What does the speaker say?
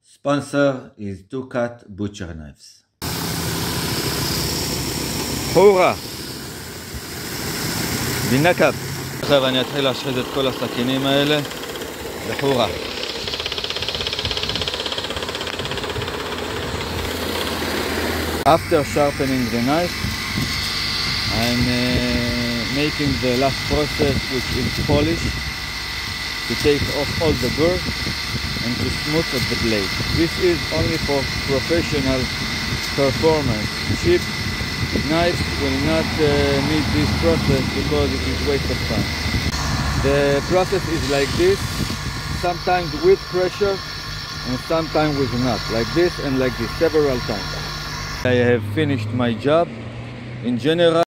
Sponsor is 2-cut butcher knives. חורה בנקב. עכשיו אני אתחיל להשחית את כל הסכינים האלה בחורה. After sharpening the knife, I'm making the last process, which is polish, to take off all the burr and to smooth the blade. This is only for professional performance. Cheap knives will not need this process because it is waste of time. The process is like this, sometimes with pressure and sometimes with not, like this and like this, several times. I have finished my job. In general,